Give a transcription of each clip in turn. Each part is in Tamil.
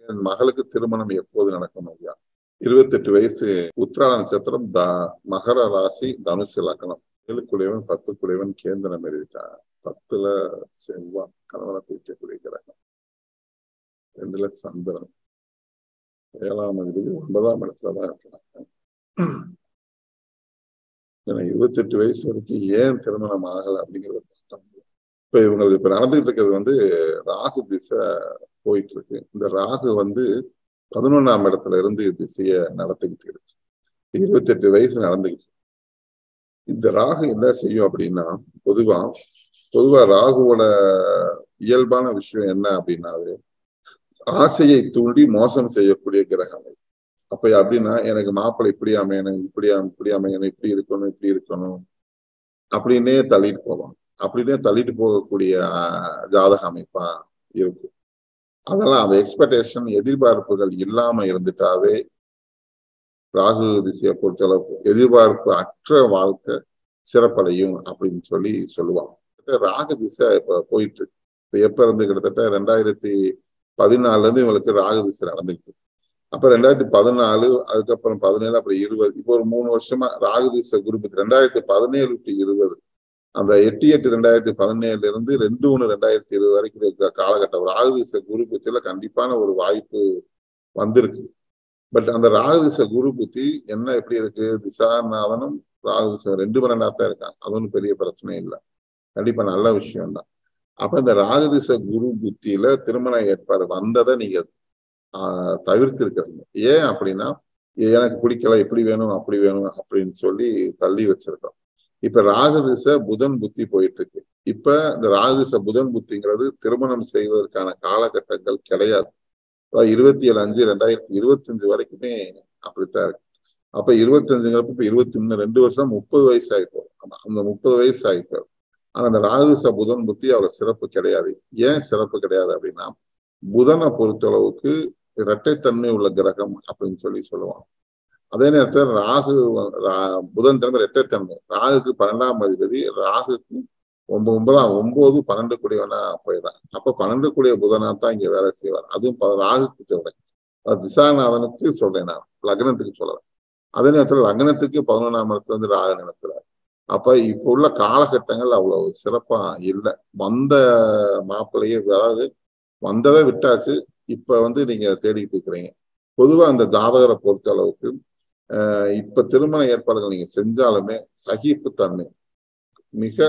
என் மகளுக்கு திருமணம் எப்போது நடக்கும் ஐயா? 28 வயசு, உத்திராட நட்சத்திரம், மகர ராசி, தனுசு லக்னம். 7 குடையவன் 10 குடையவன் கேந்திரம் எழுதிட்டான். 10ல செவ்வாய் கணவனை குறிக்கக்கூடிய கிரகம், 2ல சந்திரன், 7ஆம் அதிபதி 9ஆம் இடத்துலதான் இருக்கிறாங்க. 28 வயசு வரைக்கும் ஏன் திருமணம் ஆகலை அப்படிங்கிறத பார்த்தோம். இப்ப இவங்களுக்கு இப்ப நடந்துகிட்டு இருக்கிறது ராகு திசை போயிட்டு இருக்கு. இந்த ராகு 11ஆம் இடத்துல இருந்து திசையை நடத்திக்கிட்டு இருக்கு. 28 வயசு நடந்துகிட்டு. இந்த ராகு என்ன செய்யும் அப்படின்னா, பொதுவா ராகுவோட இயல்பான விஷயம் என்ன அப்படின்னாவே ஆசையை தூண்டி மோசம் செய்யக்கூடிய கிரகம். அப்ப அப்படின்னா எனக்கு மாப்பிள்ளை இப்படி அமையணும், இப்படி அமையணும், இப்படி இருக்கணும் அப்படின்னே தள்ளிட்டு போவான். அப்படின்னே தள்ளிட்டு போகக்கூடிய ஜாதக அமைப்பா இருக்கும். அதெல்லாம் அந்த எக்ஸ்பெக்டேஷன், எதிர்பார்ப்புகள் இல்லாம இருந்துட்டாவே ராகு திசையை பொறுத்தளவுக்கு எதிர்பார்ப்பு அற்ற வாழ்க்கை சிறப்படையும் அப்படின்னு சொல்லுவாங்க. ராகு திசை இப்ப போயிட்டு இருக்கு. இப்ப எப்ப இருந்து கிட்டத்தட்ட 2014 இருந்து இவங்களுக்கு ராகு திசை நடந்துகிட்டு இருக்கு. அப்ப 2014, அதுக்கப்புறம் 17, அப்புறம் 20, இப்போ ஒரு 3 வருஷமா ராகு திசை குரு 2017 to 20, அந்த 8/8/2017 இருந்து 2/1/2020 வரைக்கும் இருக்கிற காலகட்டம் ராகு திசை குரு புத்தியில கண்டிப்பான ஒரு வாய்ப்பு வந்திருக்கு. பட் அந்த ராகு திசை குரு புத்தி என்ன எப்படி இருக்கு? திசாநாதனும் ராகு திசை 2 மணி இருக்காங்க. அது ஒன்றும் பெரிய பிரச்சனை இல்லை, கண்டிப்பா நல்ல விஷயம்தான். அப்ப இந்த ராகு திசை குரு புத்தியில திருமண ஏற்பாடு வந்ததை நீங்க தவிர்த்து இருக்கிறீங்க. ஏன் அப்படின்னா, எனக்கு பிடிக்கல, இப்படி வேணும் அப்படி வேணும் அப்படின்னு தள்ளி வச்சிருக்கோம். இப்ப ராகு திசை புதன் புத்தி போயிட்டு இருக்கு. இப்ப இந்த ராகு திசை புதன் புத்திங்கிறது திருமணம் செய்வதற்கான காலகட்டங்கள் கிடையாது. 27/5/2025 வரைக்குமே அப்படித்தான் இருக்கு. அப்ப 25ங்கிறப்ப இப்ப 23, 2 வருஷம் 30 வயசு ஆயிப்போம். அந்த 30 வயசு ஆயிப்போம். ஆனா அந்த ராகு திசை புதன் புத்தி அவ்வளவு சிறப்பு கிடையாது. ஏன் சிறப்பு கிடையாது அப்படின்னா, புதனை பொறுத்தளவுக்கு இரட்டைத்தன்மை உள்ள கிரகம் அப்படின்னு சொல்லுவாங்க. அதே நேரத்தில் ராகு புதன் தன்மை இரட்டைத்தன்மை. ராகுக்கு 12ஆம் அதிபதி, ராகுக்கு 9, 12 கூடியவனா போயிடறான். அப்ப 12 கூடிய புதனா தான் இங்க வேலை செய்வார். அதுவும் ராகுக்கு சொல்றேன், திசாநாதனுக்கு சொல்றேன், நான் லக்னத்துக்கு சொல்லலாம். அதே நேரத்தில் லக்னத்துக்கு 11ஆம் இடத்துல இருந்து ராகு நடத்துறாரு. அப்ப இப்ப உள்ள காலகட்டங்கள் அவ்வளவு சிறப்பா இல்லை. வந்த மாப்பிள்ளையே, அதாவது வந்ததை விட்டாச்சு, இப்ப நீங்க தேடிட்டு இருக்கிறீங்க. பொதுவா அந்த ஜாதகரை பொறுத்த அளவுக்கு இப்ப திருமண ஏற்பாடுகள் நீங்க செஞ்சாலுமே சகிப்புத்தன்மை மிக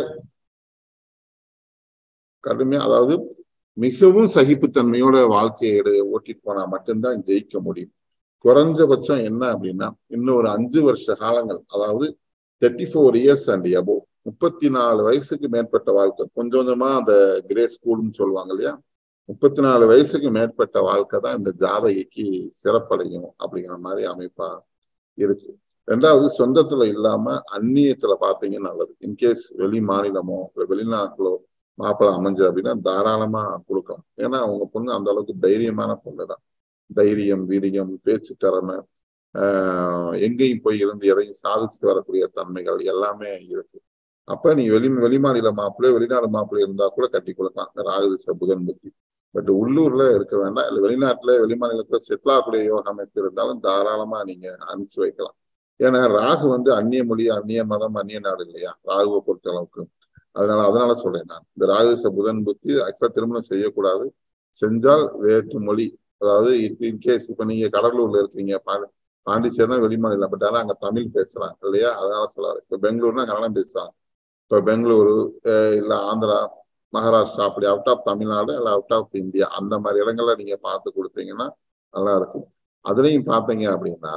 கடுமையா, அதாவது மிகவும் சகிப்புத்தன்மையோட வாழ்க்கையை ஓட்டிட்டு போனா மட்டும்தான் ஜெயிக்க முடியும். குறைஞ்சபட்சம் என்ன அப்படின்னா, இன்னும் ஒரு 5 வருஷ காலங்கள், அதாவது 34 years and above, 34 வயசுக்கு மேற்பட்ட வாழ்க்கை, கொஞ்சம் கொஞ்சமா அந்த கிரே ஸ்கூல்னு சொல்லுவாங்க இல்லையா, 34 வயசுக்கு மேற்பட்ட வாழ்க்கை தான் இந்த ஜாதகிக்கு சிறப்படையும் அப்படிங்கிற மாதிரி அமைப்பா இருக்கு. 2வது, சொந்தத்துல இல்லாம அந்நியத்துல பாத்தீங்கன்னா நல்லது. இன்கேஸ் வெளி மாநிலமோ இல்லை வெளிநாட்டிலோ மாப்பிள்ளை அமைஞ்சது அப்படின்னா தாராளமா கொடுக்கலாம். ஏன்னா அவங்க பொண்ணு அந்த அளவுக்கு தைரியமான பொண்ணுதான். தைரியம், வீரியம், பேச்சு திறமை, எங்கேயும் போய் இருந்து எதையும் சாதிச்சுட்டு வரக்கூடிய தன்மைகள் எல்லாமே இருக்கு. அப்ப நீ வெளிமாநில மாப்பிள்ளை, வெளிநாடு மாப்பிள்ளை இருந்தா கூட கட்டி கொடுக்கலாம் ராகு திசை புதன் புத்தி. பட் உள்ளூர்ல இருக்க வேண்டாம். இல்லை வெளிநாட்டுல வெளிமாநிலத்துல செட்டில் ஆகக்கூடிய யோக அமைப்பு இருந்தாலும் தாராளமா நீங்க அனுப்பிச்சு வைக்கலாம். ஏன்னா ராகு அந்நிய மொழி, அந்நிய மதம், அந்நிய நாடு இல்லையா ராகுவை பொறுத்த அளவுக்கு. அதனால சொல்றேன் நான், இந்த ராகு திசை புதன் புத்தி ஆக்சுவலா திருமணம் செய்யக்கூடாது. செஞ்சால் வேற்று மொழி, அதாவது இன்கேஸ் இப்ப நீங்க கடலூர்ல இருக்கீங்க, பாண்டிச்சேரினா வெளிமாநிலம், பட் ஆனா அங்க தமிழ் பேசுறாங்க இல்லையா, அதனால சொல்லாரு. இப்ப பெங்களூர்னா கன்னடம் பேசுறாங்க. இப்ப பெங்களூரு இல்ல ஆந்திரா, மகாராஷ்டிரா, அப்படி அவுட் ஆஃப் தமிழ்நாடு இல்லை அவுட் ஆஃப் இந்தியா, அந்த மாதிரி இடங்கள்ல நீங்க பார்த்து கொடுத்தீங்கன்னா நல்லா இருக்கும். அதுலயும் பார்த்தீங்க அப்படின்னா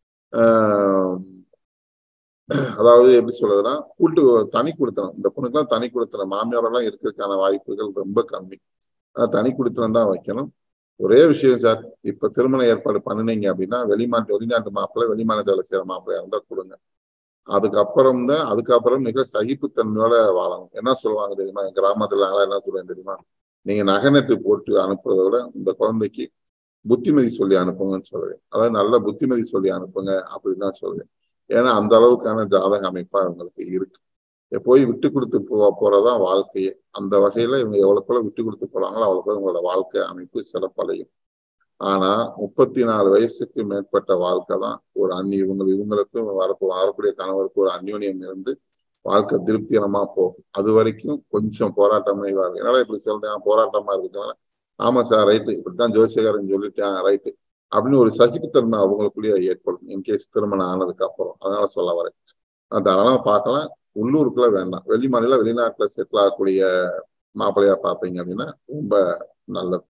அதாவது எப்படி சொல்றதுன்னா, தனி கொடுத்தனம், இந்த பொண்ணுக்கெல்லாம் தனி கொடுத்தனம், மாமியாரெல்லாம் இருக்கிறதுக்கான வாய்ப்புகள் ரொம்ப கம்மி. தனி கொடுத்தனம் தான் வைக்கணும். ஒரே விஷயம் சார், இப்ப திருமண ஏற்பாடு பண்ணினீங்க அப்படின்னா வெளிநாட்டு மாப்பிள்ளை, வெளிமாநிலத்துல செய்யற மாப்பிள்ளையா இருந்தா கொடுங்க. அதுக்கப்புறம் மிக சகிப்புத்தன்மையோட வாழணும். என்ன சொல்லுவாங்க தெரியுமா, என் கிராமத்துல நாங்களாம் என்ன சொல்லுவேன் தெரியுமா, நீங்க நகை போட்டு அனுப்புறதை விட இந்த குழந்தைக்கு புத்திமதி சொல்லி அனுப்புங்கன்னு சொல்லுவேன். அதாவது நல்ல புத்திமதி சொல்லி அனுப்புங்க அப்படின்னு தான் சொல்லுவேன். ஏன்னா அந்த அளவுக்கான ஜாதக அமைப்பா இவங்களுக்கு இருக்கு. போய் விட்டு கொடுத்து போறதான் வாழ்க்கையே. அந்த வகையில இவங்க எவ்வளவுக்குள்ள விட்டு கொடுத்து போறாங்களோ அவ்வளவுக்கு உங்களோட வாழ்க்கை அமைப்பு சிறப்படையும். ஆனா 34 வயசுக்கு மேற்பட்ட வாழ்க்கை தான் ஒரு இவங்களுக்கும் வரக்கூடிய கணவருக்கு ஒரு அந்யோன்யம் இருந்து வாழ்க்கை திருப்திகரமா போகும். அது வரைக்கும் கொஞ்சம் போராட்டமா இருக்கு. என்னால இப்படி சொல்றேன் போராட்டமா இருக்குதுனால, ஆமா சார் ரைட்டு இப்படித்தான் ஜோசியக்காரன் சொல்லிட்டேன் ரைட்டு அப்படின்னு ஒரு சகிப்புத்தன்மை அவங்களுக்குள்ளேயே ஏற்படும். இன்கேஸ் திருமணம் ஆனதுக்கு அப்புறம். அதனால சொல்ல வரேன். தாராளமா பார்க்கலாம். உள்ளூருக்குள்ள வேண்டாம். வெளிநாட்டுல செட்டில் ஆகக்கூடிய மாப்பிள்ளையா பார்த்தீங்க அப்படின்னா ரொம்ப நல்லது.